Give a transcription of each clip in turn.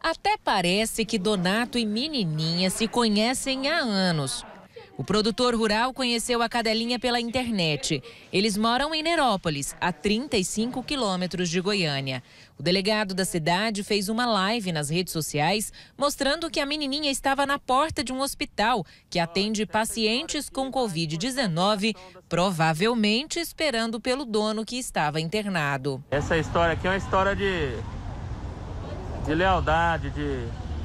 Até parece que Donato e Menininha se conhecem há anos. O produtor rural conheceu a cadelinha pela internet. Eles moram em Nerópolis, a 35 quilômetros de Goiânia. O delegado da cidade fez uma live nas redes sociais mostrando que a menininha estava na porta de um hospital que atende pacientes com Covid-19, provavelmente esperando pelo dono que estava internado. Essa história aqui é uma história de lealdade, de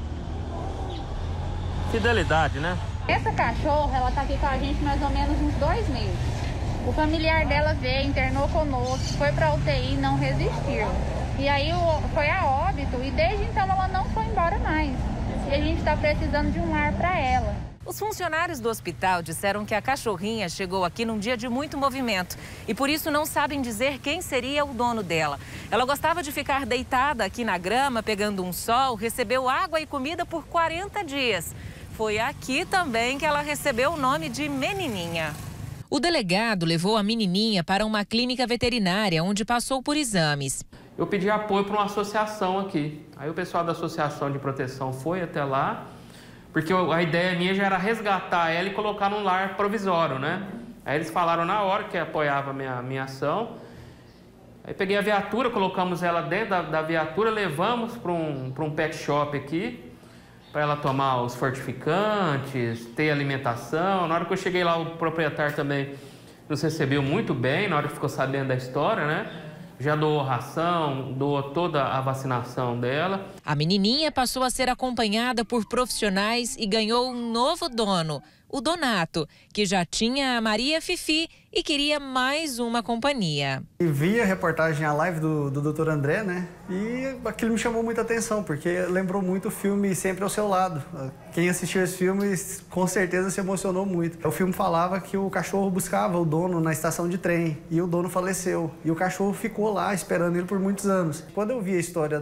fidelidade, né? Essa cachorra, ela tá aqui com a gente mais ou menos uns 2 meses. O familiar dela veio, internou conosco, foi pra UTI, não resistiu. E aí foi a óbito e desde então ela não foi embora mais. E a gente tá precisando de um lar pra ela. Os funcionários do hospital disseram que a cachorrinha chegou aqui num dia de muito movimento e por isso não sabem dizer quem seria o dono dela. Ela gostava de ficar deitada aqui na grama, pegando um sol, recebeu água e comida por 40 dias. Foi aqui também que ela recebeu o nome de Menininha. O delegado levou a Menininha para uma clínica veterinária, onde passou por exames. Eu pedi apoio para uma associação aqui. Aí o pessoal da Associação de Proteção foi até lá, porque a ideia minha já era resgatar ela e colocar num lar provisório, né? Aí eles falaram na hora que apoiava a minha ação. Aí peguei a viatura, colocamos ela dentro da viatura, levamos para um pet shop aqui, para ela tomar os fortificantes, ter alimentação. Na hora que eu cheguei lá, o proprietário também nos recebeu muito bem, na hora que ficou sabendo da história, né? Já doou ração, doou toda a vacinação dela. A menininha passou a ser acompanhada por profissionais e ganhou um novo dono, o Donato, que já tinha a Maria Fifi e queria mais uma companhia. E vi a reportagem, a live do Dr. André, né? E aquilo me chamou muita atenção, porque lembrou muito o filme Sempre ao Seu Lado. Quem assistiu esse filme com certeza se emocionou muito. O filme falava que o cachorro buscava o dono na estação de trem e o dono faleceu. E o cachorro ficou lá esperando ele por muitos anos. Quando eu vi a história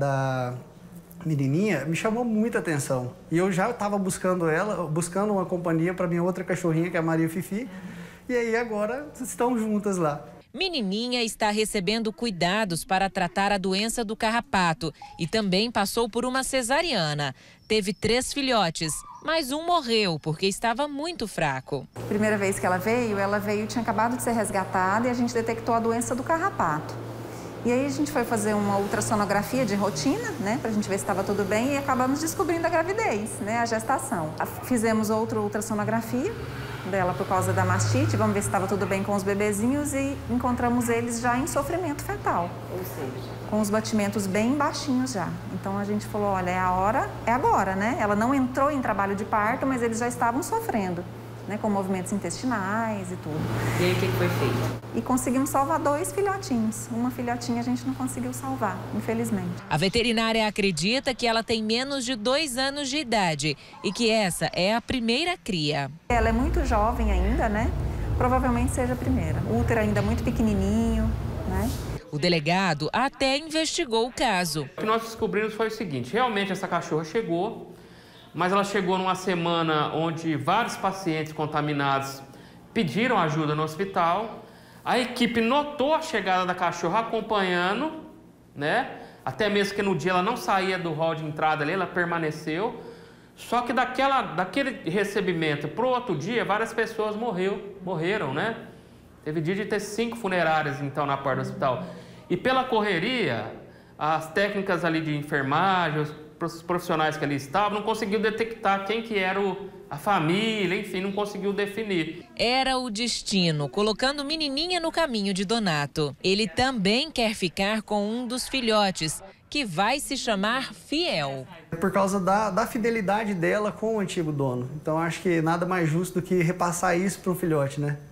da Menininha, me chamou muita atenção. E eu já estava buscando uma companhia para minha outra cachorrinha, que é a Maria Fifi. E aí agora estão juntas lá. Menininha está recebendo cuidados para tratar a doença do carrapato e também passou por uma cesariana. Teve 3 filhotes, mas um morreu porque estava muito fraco. Primeira vez que ela veio, tinha acabado de ser resgatada e a gente detectou a doença do carrapato. E aí a gente foi fazer uma ultrassonografia de rotina, né, pra gente ver se estava tudo bem e acabamos descobrindo a gravidez, né, a gestação. Fizemos outra ultrassonografia dela por causa da mastite, vamos ver se estava tudo bem com os bebezinhos e encontramos eles já em sofrimento fetal. Ou seja, com os batimentos bem baixinhos já. Então a gente falou, olha, é agora, né? Ela não entrou em trabalho de parto, mas eles já estavam sofrendo, né, com movimentos intestinais e tudo. E aí o que foi feito? E conseguimos salvar 2 filhotinhos. Uma filhotinha a gente não conseguiu salvar, infelizmente. A veterinária acredita que ela tem menos de 2 anos de idade e que essa é a primeira cria. Ela é muito jovem ainda, né? Provavelmente seja a primeira. O útero ainda muito pequenininho, né? O delegado até investigou o caso. O que nós descobrimos foi o seguinte, realmente essa cachorra chegou, mas ela chegou numa semana onde vários pacientes contaminados pediram ajuda no hospital. A equipe notou a chegada da cachorra acompanhando, né? Até mesmo que no dia ela não saía do hall de entrada ali, ela permaneceu. Só que daquele recebimento para o outro dia, várias pessoas morreram, né? Teve dia de ter 5 funerárias, então, na porta do hospital. E pela correria, as técnicas ali de enfermagem, os profissionais que ali estavam, não conseguiu detectar quem que era a família, enfim, não conseguiu definir. Era o destino, colocando Menininha no caminho de Donato. Ele também quer ficar com um dos filhotes, que vai se chamar Fiel. É por causa da fidelidade dela com o antigo dono. Então acho que nada mais justo do que repassar isso para um filhote, né?